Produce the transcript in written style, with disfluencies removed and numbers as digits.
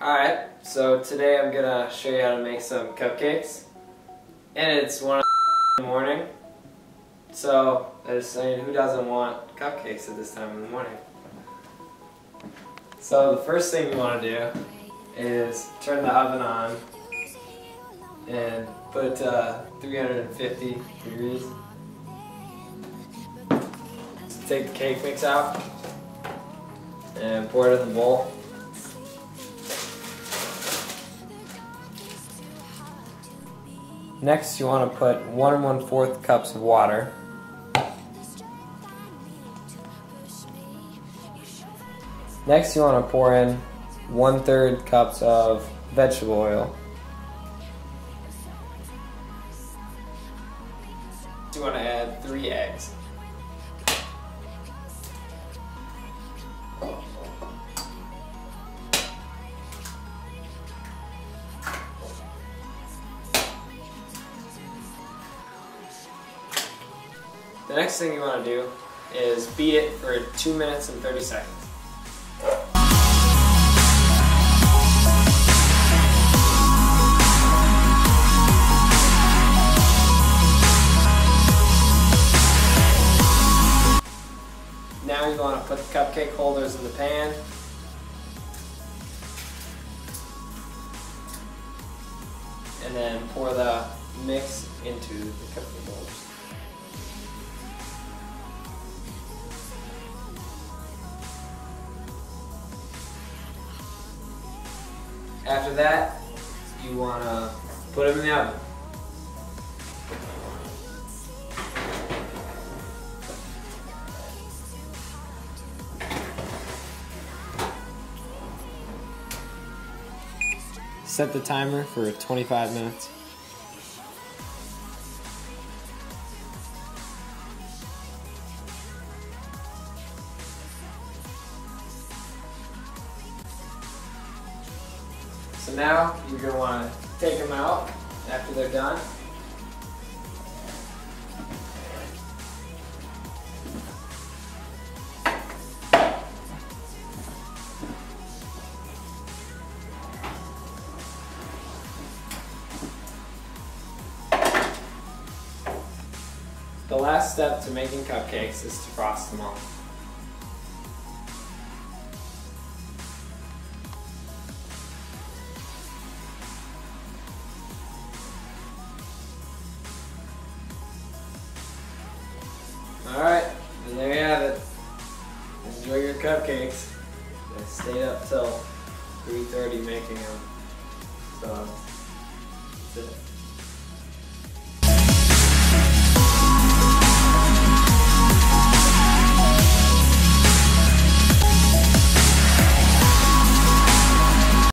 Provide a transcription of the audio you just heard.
Alright, so today I'm gonna show you how to make some cupcakes. And it's 1 in the morning. So I was saying, who doesn't want cupcakes at this time in the morning? So the first thing you want to do is turn the oven on and put it to 350 degrees. Take the cake mix out and pour it in the bowl. Next, you want to put 1 1/4 cups of water. Next, you want to pour in 1/3 cups of vegetable oil. You want to add 3 eggs. The next thing you want to do is beat it for 2 minutes and 30 seconds. Now you want to put the cupcake holders in the pan. And then pour the mix into the cupcake holders. After that, you want to put them in the oven. Set the timer for 25 minutes. So now you're going to want to take them out after they're done. The last step to making cupcakes is to frost them all. Alright, and there you have it. Enjoy your cupcakes. I stayed up till 3:30 making them. So, that's it.